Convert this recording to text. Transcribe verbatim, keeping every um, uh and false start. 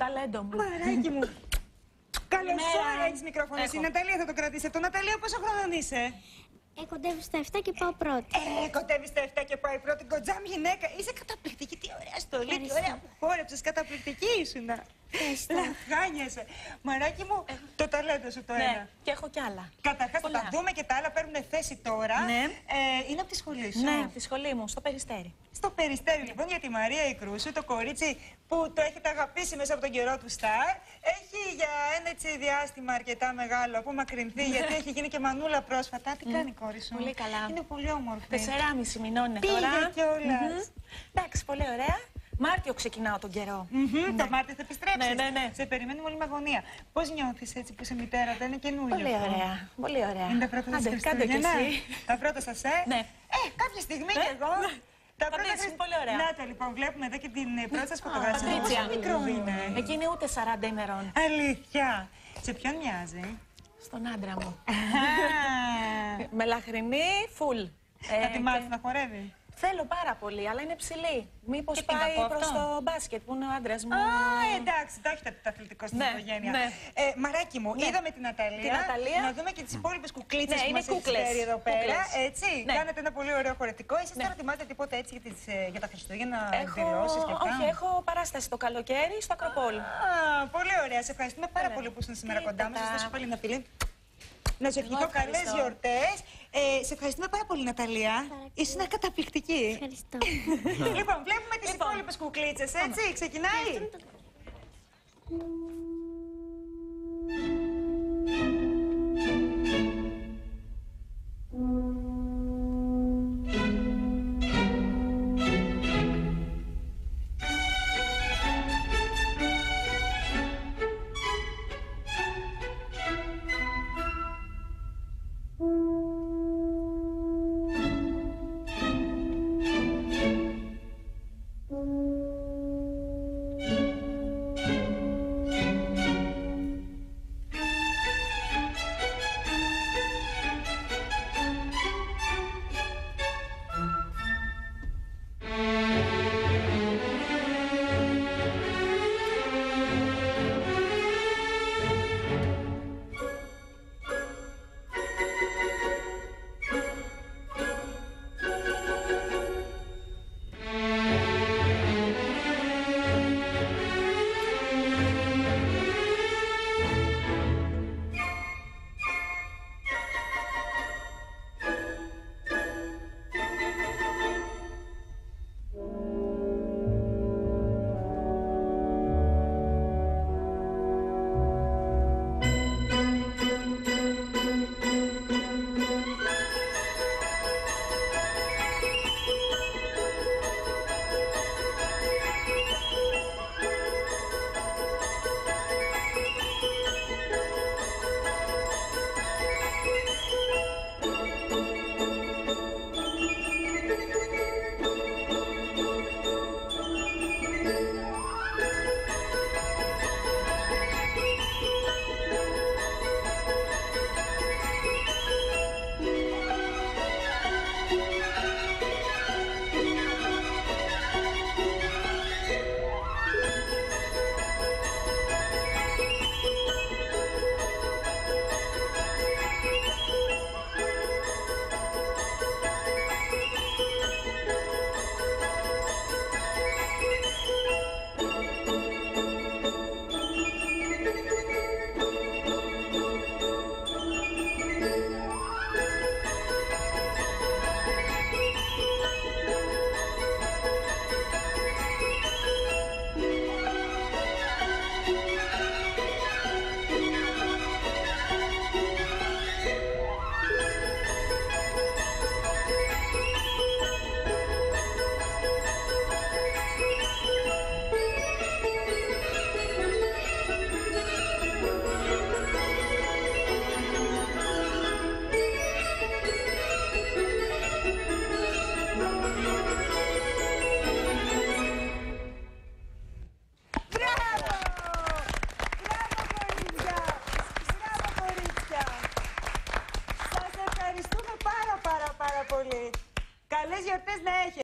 ταλέντο μου. Μαράκι μου. Καλώς ήρθατε. Έχεις μικρόφωνο εσύ, Ναταλία, θα το κρατήσεις αυτό. Ναταλία, πόσο χρόνο είσαι? Ε, κοντεύω στα εφτά και πάω πρώτη. Ε, κοντεύει στα εφτά και πάει πρώτη. Κοντζάμ γυναίκα. Είσαι καταπληκτική. Τι ωραία στολή, τι ωραία που χόρεψες. Καταπληκτική ήσουν. Λαχάνιεσαι. Μαράκι μου, ε, το ταλέντο σου το ναι, ένα. Και έχω κι άλλα. Καταρχάς θα τα δούμε και τα άλλα παίρνουν θέση τώρα. Ναι. Ε, είναι από τη σχολή σου. Ναι, από τη σχολή μου, στο Περιστέρι. Στο Περιστέρι, λοιπόν, για τη Μαρία η Κρούσου, το κορίτσι που το έχετε αγαπήσει μέσα από τον καιρό του Σταρ. Έχει για ένα έτσι διάστημα αρκετά μεγάλο απομακρυνθεί, γιατί έχει γίνει και μανούλα πρόσφατα. Τι κάνει η κόρη σου? Πολύ καλά. Είναι πολύ όμορφη. Τεσσεράμιση μηνών είναι Πήγε τώρα. κιόλας. Mm-hmm. Εντάξει, πολύ ωραία. Μάρτιο ξεκινάω τον καιρό. Mm-hmm. Το Μάρτιο θα επιστρέψεις. Ναι, ναι, ναι. Σε περιμένουμε όλοι με αγωνία. Πώς νιώθεις έτσι που είσαι μητέρα, δεν είναι καινούριο? Πολύ αυτό. ωραία. Πολύ ωραία. Είναι τα πρώτα σας Χριστούγεννα. Τα πρώτα σας, ε? Ναι. Ε, κάποια στιγμή κι εγώ. Τα πρώτα Πατήσουν, πολύ ωραία. Να το λοιπόν, βλέπουμε εδώ και την πρώτη σας φωτογραφία. Πατρίτσια. Πόσο μικρό είναι? Εκείνη ούτε σαράντα ημερών. Αλήθεια. Σε ποιον μοιάζει? Στον άντρα μου. Μελαχρινή, φουλ. Θα τη μάθει να χορεύει? Θέλω πάρα πολύ, αλλά είναι ψηλή. Μήπως Και τι να πάει πω προς αυτό? το μπάσκετ που είναι ο άντρας μου. Α, εντάξει, το έχετε το αθλητικό στην Ναι, οικογένεια. ναι. Ε, μαράκι μου, Ναι. είδαμε την Ναταλία. Την Ναταλία. Να δούμε και τις υπόλοιπες κουκλίτσες Ναι, που είναι μας έχεις κούκλες. φέρει εδώ πέρα. Κούκλες. Έτσι, Ναι. κάνετε ένα πολύ ωραίο χορευτικό. Εσείς Ναι. τώρα ετοιμάζετε τίποτα έτσι για, τις, ε, για τα Χριστούγεννα, Έχω... εκδηλώσεις και αυτά? Όχι, έχω παράσταση το καλοκαίρι στο Ακροπόλ. Α, πολύ ωραία. Σε ευχαριστούμε πάρα Ωραία. πολύ που ήσουν σήμερα Τίποτα. κοντά μας. Σας δώσω πάλι ένα φιλί. Να σου ευχηθώ ευχαριστώ. καλές γιορτές. Ε, σε ευχαριστούμε πάρα πολύ, Ναταλία. Παρακαλώ. Ήσουν καταπληκτική. Ευχαριστώ. Λοιπόν, βλέπουμε τις Λοιπόν. υπόλοιπες κουκλίτσες, έτσι. Ξεκινάει. πάρα πάρα πάρα πολύ. Καλές γιορτές να έχετε.